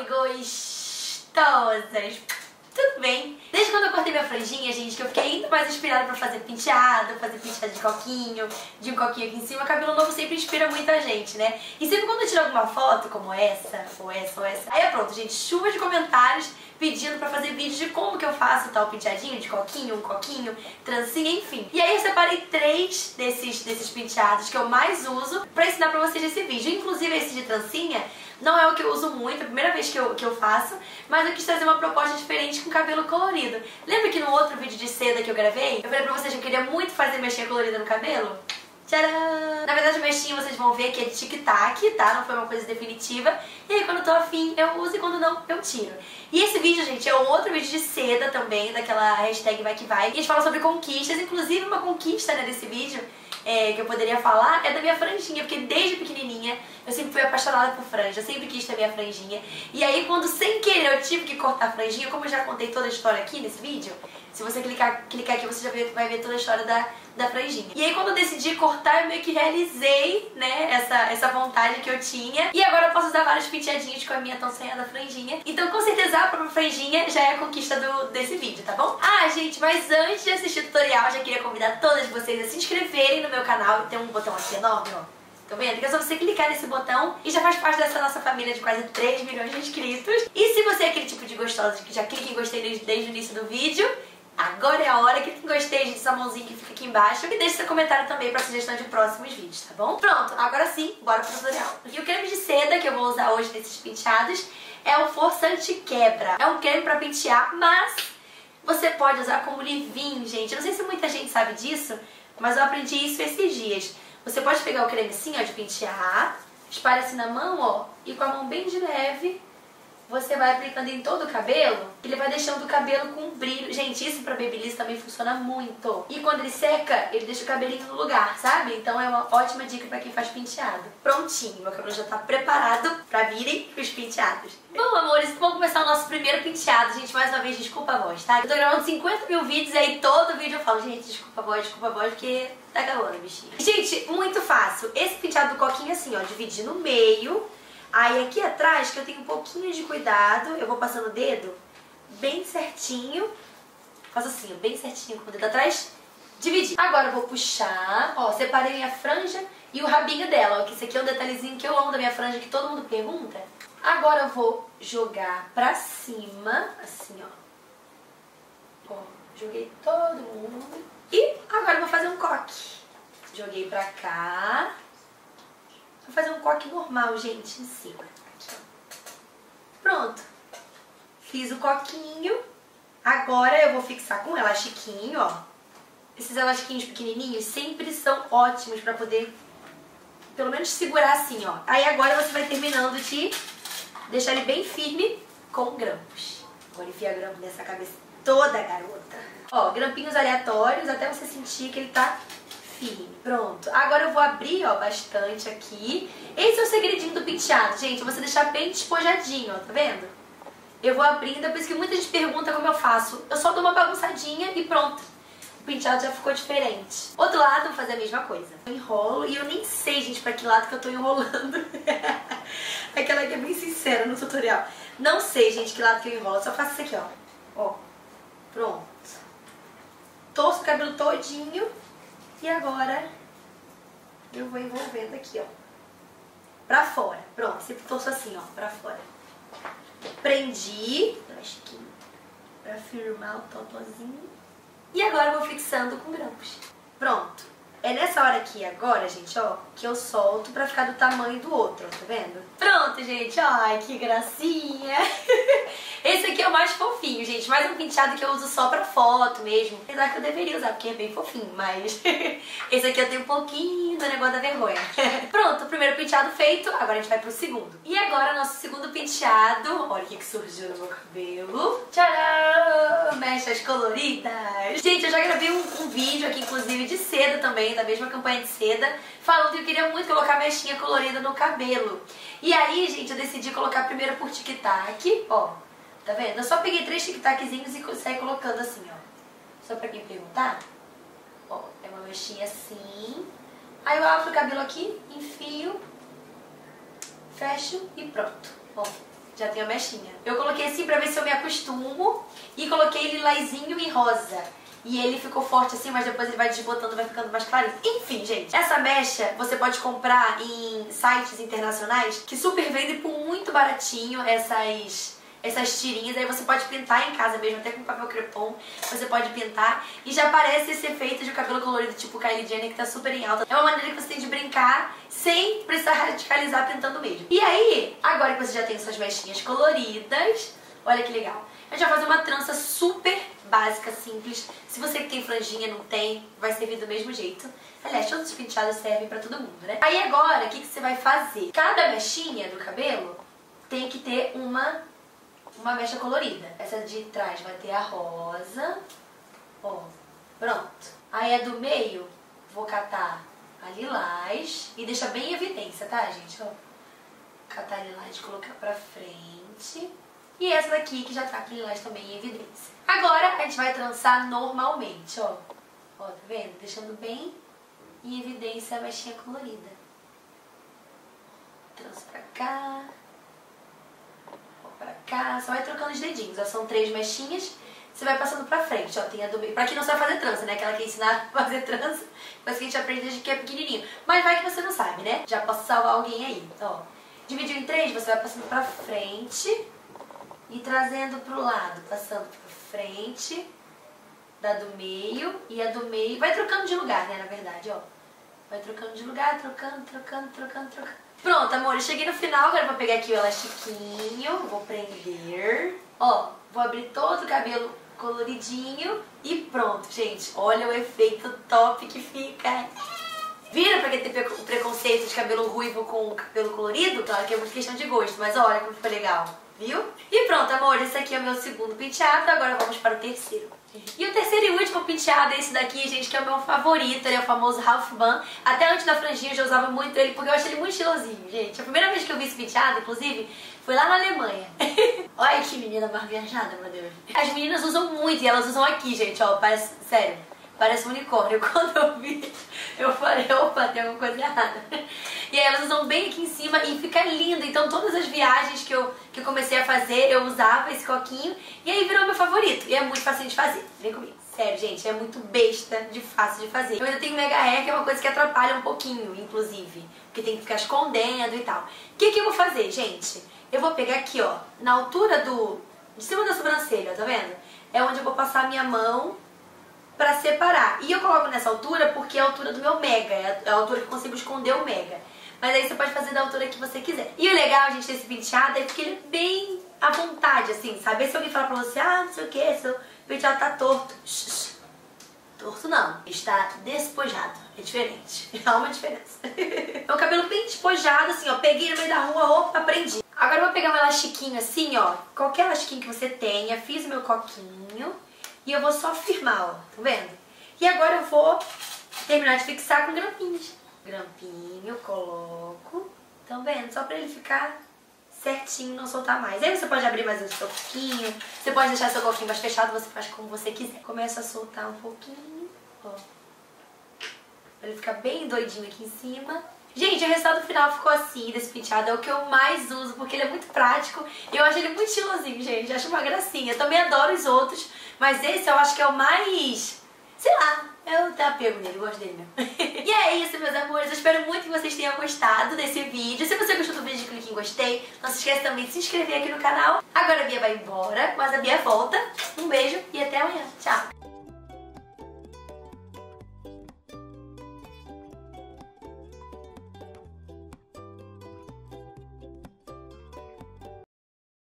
gostosas! Tudo bem? Desde quando eu cortei minha franjinha, gente, que eu fiquei ainda mais inspirada pra fazer penteado de coquinho, de um coquinho aqui em cima, cabelo novo sempre inspira muita gente, né? E sempre quando eu tiro alguma foto, como essa, ou essa, ou essa, aí é pronto, gente, chuva de comentários pedindo pra fazer vídeos de como que eu faço tal penteadinho, de coquinho, um coquinho, trancinha, enfim. E aí eu separei 3 desses penteados que eu mais uso pra ensinar pra vocês nesse vídeo. Inclusive esse de trancinha não é o que eu uso muito, é a primeira vez que eu faço, mas eu quis trazer uma proposta diferente com cabelo colorido. Lembra que no outro vídeo de seda que eu gravei, eu falei pra vocês que eu queria muito fazer mechinha colorida no cabelo? Tcharam! Na verdade o mechinho vocês vão ver que é de tic-tac, tá? Não foi uma coisa definitiva. E aí quando eu tô afim eu uso e quando não eu tiro. E esse vídeo, gente, é um outro vídeo de seda também, daquela hashtag vai que vai. E a gente fala sobre conquistas, inclusive uma conquista, né, desse vídeo que eu poderia falar é da minha franjinha, porque desde pequenininha eu sempre fui apaixonada por franja, eu sempre quis ter minha franjinha. E aí quando sem querer eu tive que cortar a franjinha, como eu já contei toda a história aqui nesse vídeo, se você clicar aqui você já vai ver toda a história da franjinha. E aí quando eu decidi cortar eu meio que realizei, né, essa vontade que eu tinha. E agora eu posso usar vários penteadinhos com a minha tão sonhada franjinha. Então com certeza a própria franjinha já é a conquista desse vídeo, tá bom? Ah, gente, mas antes de assistir o tutorial, já queria convidar todas vocês a se inscreverem no meu canal. Tem um botão aqui enorme, ó. Tá vendo? Que é só você clicar nesse botão e já faz parte dessa nossa família de quase 3 milhões de inscritos. E se você é aquele tipo de gostosa que já clica em gostei desde o início do vídeo, agora é a hora, clica em gostei, gente, essa mãozinha que fica aqui embaixo. E deixe seu comentário também pra sugestão de próximos vídeos, tá bom? Pronto, agora sim, bora pro tutorial. E o creme de seda que eu vou usar hoje nesses penteados é o Força Anti-Quebra. É um creme pra pentear, mas você pode usar como leave-in, gente. Eu não sei se muita gente sabe disso, mas eu aprendi isso esses dias. Você pode pegar o creme assim, ó, de pentear, espalha assim na mão, ó, e com a mão bem de leve, você vai aplicando em todo o cabelo, ele vai deixando o cabelo com brilho. Gente, isso pra babyliss também funciona muito. E quando ele seca, ele deixa o cabelinho no lugar, sabe? Então é uma ótima dica pra quem faz penteado. Prontinho, meu cabelo já tá preparado pra virem os penteados. Bom, amores, vamos começar o nosso primeiro penteado. Gente, mais uma vez, desculpa a voz, tá? Eu tô gravando 50 mil vídeos e aí todo vídeo eu falo, gente, desculpa a voz, porque tá acabando, bichinho. Gente, muito fácil. Esse penteado do coquinho é assim, ó, dividir no meio. Aí aqui atrás, que eu tenho um pouquinho de cuidado, eu vou passando o dedo bem certinho. Faço assim, ó, bem certinho com o dedo atrás, dividir. Agora eu vou puxar, ó, separei minha franja e o rabinho dela, ó, que esse aqui é um detalhezinho que eu amo da minha franja, que todo mundo pergunta. Agora eu vou jogar pra cima, assim, ó. Ó, joguei todo mundo. E agora eu vou fazer um coque. Joguei pra cá. Vou fazer um coque normal, gente, em cima. Aqui, ó. Pronto. Fiz o coquinho. Agora eu vou fixar com um elastiquinho, ó. Esses elastiquinhos pequenininhos sempre são ótimos pra poder, pelo menos, segurar assim, ó. Aí agora você vai terminando de deixar ele bem firme com grampos. Agora enfia grampo nessa cabeça toda, garota. Ó, grampinhos aleatórios até você sentir que ele tá firme. Pronto. Agora eu vou abrir, ó, bastante aqui. Esse é o segredinho do penteado, gente. Você deixar bem despojadinho, ó, tá vendo? Eu vou abrindo, é por isso que muita gente pergunta como eu faço. Eu só dou uma bagunçadinha e pronto. O penteado já ficou diferente. Outro lado, vou fazer a mesma coisa. Eu enrolo e eu nem sei, gente, pra que lado que eu tô enrolando. Aquela que é bem sincera no tutorial. Não sei, gente, que lado que eu enrolo. Eu só faço isso aqui, ó. Ó. Pronto. Torço o cabelo todinho. E agora eu vou envolvendo aqui, ó, pra fora. Pronto, sempre torço assim, ó, pra fora. Prendi, elastiquinho, pra firmar o totozinho. E agora eu vou fixando com grampos. Pronto. É nessa hora aqui agora, gente, ó, que eu solto pra ficar do tamanho do outro, ó, tá vendo? Pronto, gente, ai, que gracinha. Esse aqui é o mais fofinho, gente, mais um penteado que eu uso só pra foto mesmo. Apesar que eu deveria usar, porque é bem fofinho, mas esse aqui eu tenho um pouquinho do negócio da vergonha. Pronto, o primeiro penteado feito, agora a gente vai pro segundo. E agora nosso segundo penteado, olha o que surgiu no meu cabelo. Tcharam! Mechas coloridas. Gente, eu já gravei um vídeo aqui, inclusive, de seda também, da mesma campanha de seda, falando que eu queria muito colocar mechinha colorida no cabelo. E aí, gente, eu decidi colocar primeiro por tic-tac, ó. Tá vendo? Eu só peguei 3 tic-taczinhos e saí colocando assim, ó. Só pra quem perguntar. Ó, é uma mechinha assim. Aí eu abro o cabelo aqui, enfio, fecho e pronto. Ó, Já tem a mechinha. Eu coloquei assim pra ver se eu me acostumo e coloquei lilazinho e rosa. E ele ficou forte assim, mas depois ele vai desbotando, vai ficando mais clarinho. Enfim, gente, essa mecha você pode comprar em sites internacionais que super vendem por muito baratinho essas tirinhas. Aí você pode pintar em casa mesmo, até com papel crepom. Você pode pintar e já aparece esse efeito de cabelo colorido tipo Kylie Jenner, que tá super em alta. É uma maneira que você tem de brincar sem precisar radicalizar pintando mesmo. E aí, agora que você já tem suas mechinhas coloridas, olha que legal. A gente vai fazer uma trança super básica, simples. Se você que tem franjinha não tem, vai servir do mesmo jeito. Aliás, todos os penteados servem pra todo mundo, né? Aí agora, o que você vai fazer? Cada mechinha do cabelo tem que ter uma mecha colorida. Essa de trás vai ter a rosa. Ó, pronto. Aí a do meio, vou catar a lilás e deixar bem em evidência, tá, gente? Ó, catar a lilás e colocar pra frente. E essa daqui que já tá com lilás também em evidência. Agora a gente vai trançar normalmente, ó. Ó, tá vendo? Deixando bem em evidência a mechinha colorida. Trança pra cá. Ó, pra cá. Só vai trocando os dedinhos. Ó, são 3 mechinhas. Você vai passando pra frente, ó. Tem a do meio. Pra quem não sabe fazer trança, né? Aquela que é ensinar a fazer trança. Coisa que a gente aprende desde que é pequenininho. Mas vai que você não sabe, né? Já posso salvar alguém aí. Ó. Dividiu em 3, você vai passando pra frente. E trazendo pro lado, passando pra frente, da do meio e a do meio. Vai trocando de lugar, né, na verdade, ó. Vai trocando de lugar, trocando. Pronto, amor, eu cheguei no final, agora eu vou pegar aqui o elastiquinho, vou prender. Ó, vou abrir todo o cabelo coloridinho e pronto, gente. Olha o efeito top que fica. Viram pra quem tem preconceito de cabelo ruivo com cabelo colorido? Claro que é muito questão de gosto, mas olha como ficou legal. Viu? E pronto, amor, esse aqui é o meu segundo penteado, agora vamos para o terceiro. E o terceiro e último penteado é esse daqui, gente, que é o meu favorito, ele é o famoso Half Bun. Até antes da franjinha eu já usava muito ele, porque eu acho ele muito estilosinho, gente. A primeira vez que eu vi esse penteado, inclusive, foi lá na Alemanha. Olha que menina mais viajada, meu Deus. As meninas usam muito e elas usam aqui, gente, ó, parece, sério, parece um unicórnio. Quando eu vi, eu falei, opa, tem alguma coisa errada. E aí elas usam bem aqui em cima e fica lindo. Então todas as viagens que eu comecei a fazer, eu usava esse coquinho. E aí virou meu favorito. E é muito fácil de fazer. Vem comigo. Sério, gente, é muito besta de fácil de fazer. Eu ainda tenho mega hair, que é uma coisa que atrapalha um pouquinho, inclusive. Porque tem que ficar escondendo e tal. O que eu vou fazer, gente? Eu vou pegar aqui, ó, na altura de cima da sobrancelha, tá vendo? É onde eu vou passar a minha mão pra separar. E eu coloco nessa altura porque é a altura do meu mega. É a altura que eu consigo esconder o mega. Mas aí você pode fazer da altura que você quiser. E o legal, gente, desse penteado é que ele é bem à vontade, assim, sabe? Se alguém falar pra você, ah, não sei o que, seu penteado tá torto. Torto não, está despojado. É diferente. Há uma diferença. Meu cabelo bem despojado, assim, ó. Peguei no meio da rua, opa, prendi. Agora eu vou pegar um elastiquinho assim, ó. Qualquer elastiquinho que você tenha. Fiz o meu coquinho. E eu vou só firmar, ó. Tá vendo? E agora eu vou terminar de fixar com grampinhos. Grampinho, coloco. Estão vendo? Só pra ele ficar certinho, não soltar mais. Aí você pode abrir mais o seu coquinho. Você pode deixar seu coquinho mais fechado, você faz como você quiser. Começa a soltar um pouquinho, ó. Pra ele ficar bem doidinho aqui em cima. Gente, o resultado final ficou assim, desse penteado. É o que eu mais uso, porque ele é muito prático. Eu acho ele muito estilosinho, gente. Eu acho uma gracinha. Eu também adoro os outros, mas esse eu acho que é o mais... sei lá, eu tenho apego nele, eu gosto dele mesmo. E é isso, meus amores. Eu espero muito que vocês tenham gostado desse vídeo. Se você gostou do vídeo, clique em gostei. Não se esqueça também de se inscrever aqui no canal. Agora a Bia vai embora, mas a Bia volta. Um beijo e até amanhã. Tchau!